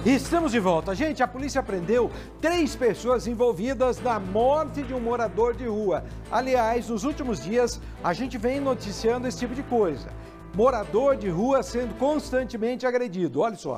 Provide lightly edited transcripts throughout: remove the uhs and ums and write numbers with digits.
Estamos de volta. Gente, a polícia prendeu 3 pessoas envolvidas na morte de um morador de rua. Aliás, nos últimos dias, a gente vem noticiando esse tipo de coisa. Morador de rua sendo constantemente agredido. Olha só.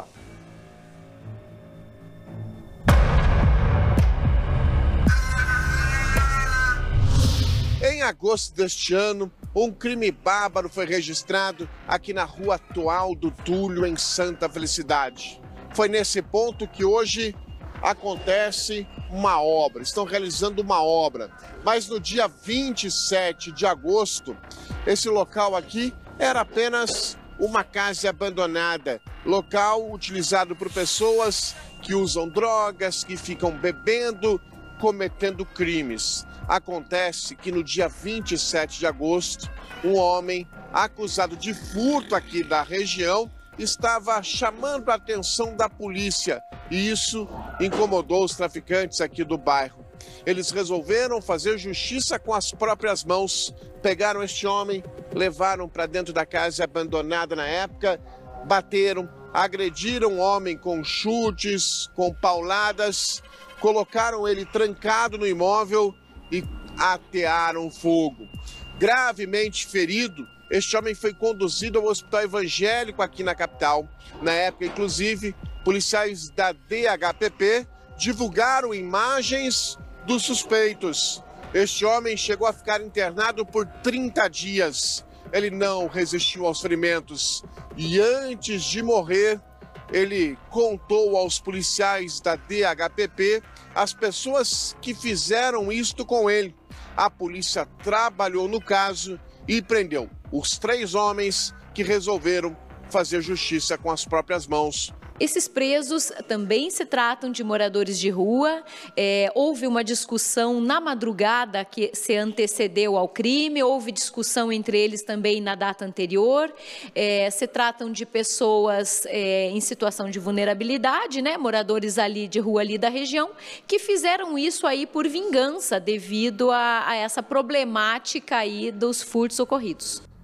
Em agosto deste ano, um crime bárbaro foi registrado aqui na Rua Atual do Túlio, em Santa Felicidade. Foi nesse ponto que hoje acontece uma obra, estão realizando uma obra. Mas no dia 27 de agosto, esse local aqui era apenas uma casa abandonada, local utilizado por pessoas que usam drogas, que ficam bebendo, cometendo crimes. Acontece que no dia 27 de agosto, um homem acusado de furto aqui da região estava chamando a atenção da polícia e isso incomodou os traficantes aqui do bairro. Eles resolveram fazer justiça com as próprias mãos, pegaram este homem, levaram para dentro da casa abandonada na época, bateram, agrediram o homem com chutes, com pauladas, colocaram ele trancado no imóvel e atearam fogo. Gravemente ferido, este homem foi conduzido ao hospital evangélico aqui na capital. Na época, inclusive, policiais da DHPP divulgaram imagens dos suspeitos. Este homem chegou a ficar internado por 30 dias. Ele não resistiu aos ferimentos e antes de morrer, ele contou aos policiais da DHPP as pessoas que fizeram isto com ele. A polícia trabalhou no caso e prendeu os 3 homens que resolveram fazer justiça com as próprias mãos. Esses presos também se tratam de moradores de rua. Houve uma discussão na madrugada que se antecedeu ao crime, houve discussão entre eles também na data anterior. Se tratam de pessoas em situação de vulnerabilidade, né, moradores ali de rua ali da região, que fizeram isso aí por vingança devido a essa problemática aí dos furtos ocorridos.